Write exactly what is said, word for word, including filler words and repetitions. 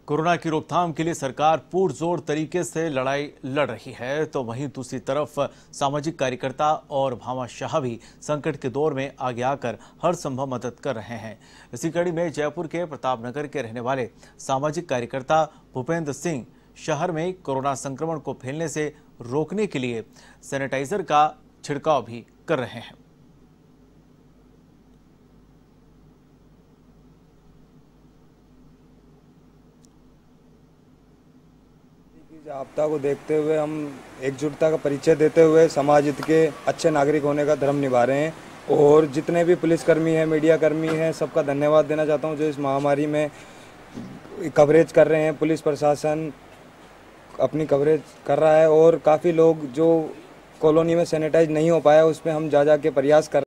Corona की रोकथाम के लिए सरकार पुरजोर तरीके से लड़ाई लड़ रही है, तो वहीं दूसरी तरफ सामाजिक कार्यकर्ता और भामाशाह भी संकट के दौर में आगे आकर हर संभव मदद कर रहे हैं। इसी कड़ी में जयपुर के प्रतापनगर के रहने वाले सामाजिक कार्यकर्ता भूपेंद्र सिंह शहर में कोरोना संक्रमण को फैलने से रोकने के लिए सैनिटाइजर का छिड़काव भी कर रहे हैं। आपदा को देखते हुए हम एकजुटता का परिचय देते हुए समाज हित के अच्छे नागरिक होने का धर्म निभा रहे हैं। और जितने भी पुलिसकर्मी हैं, मीडिया कर्मी हैं, सबका धन्यवाद देना चाहता हूं जो इस महामारी में कवरेज कर रहे हैं। पुलिस प्रशासन अपनी कवरेज कर रहा है और काफ़ी लोग जो कॉलोनी में सैनिटाइज नहीं हो पाया उस पर हम जा जा के प्रयास कर